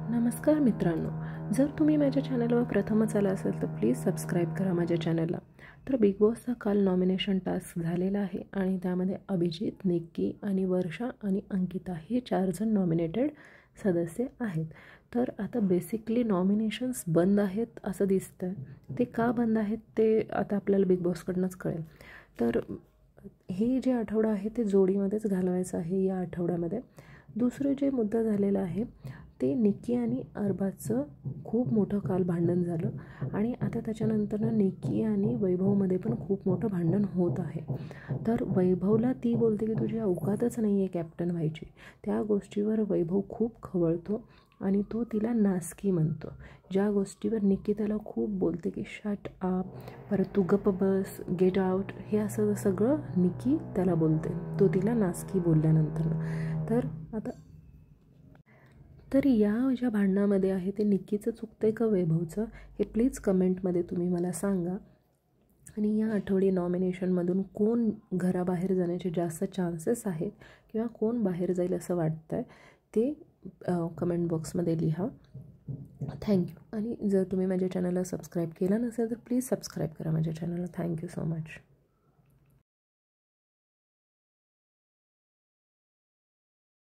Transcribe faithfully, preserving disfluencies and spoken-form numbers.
नमस्कार मित्रांनो, जर तुम्ही माझ्या चॅनलवर प्रथमच आला असाल तर प्लीज सबस्क्राईब करा माझ्या चॅनलला. तर बिग बॉसचा काल नॉमिनेशन टास्क झालेला आहे आणि त्यामध्ये अभिजित, निक्की आणि वर्षा आणि अंकिता हे चार जण नॉमिनेटेड सदस्य आहेत. तर आता बेसिकली नॉमिनेशन्स बंद आहेत असं दिसतं आहे. ते का बंद आहेत ते आता आपल्याला बिग बॉसकडूनच कळेल. तर हे जे आठवडा आहे ते जोडीमध्येच घालवायचं आहे या आठवड्यामध्ये. दुसरं जे मुद्दा झालेला आहे ते निक्की आणि अर्बाजचं खूप मोठं काल भांडण झालं आणि आता त्याच्यानंतरनं निक्की आणि वैभवमध्ये पण खूप मोठं भांडण होत आहे. तर वैभवला ती बोलते की तुझी अवकातच नाही आहे कॅप्टन व्हायची. त्या गोष्टीवर वैभव खूप खवळतो आणि तो तिला नासकी म्हणतो. ज्या गोष्टीवर निक्की त्याला खूप बोलते की शट आप, परत तू गप्प बस, गेट आउट, हे असं सगळं निक्की त्याला बोलते, तो तिला नासकी बोलल्यानंतर. तर आता तर या ज्या भांडणामध्ये आहे ते निक्कीचं चुकतं आहे का वैभवचं, हे प्लीज कमेंटमध्ये तुम्ही मला सांगा. आणि या आठवडी नॉमिनेशनमधून कोण घराबाहेर जाण्याचे जास्त चान्सेस आहेत किंवा कोण बाहेर जाईल असं वाटतं आहे ते कमेंट बॉक्समध्ये लिहा. थँक्यू. आणि जर तुम्ही माझ्या चॅनलला सबस्क्राईब केलं नसेल तर प्लीज सबस्क्राईब करा माझ्या चॅनलला. Thank you so much.